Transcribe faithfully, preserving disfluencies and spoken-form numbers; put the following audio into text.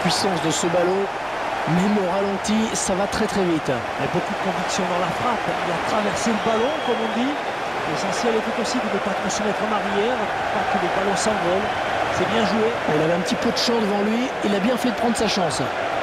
puissance de ce ballon. Même au ralenti, ça va très très vite. Et beaucoup de conviction dans la frappe. Il a traversé le ballon, comme on dit. L'essentiel était aussi de ne pas trop se mettre en arrière, pas que le ballon s'envole. C'est bien joué. Il avait un petit peu de champ devant lui. Il a bien fait de prendre sa chance.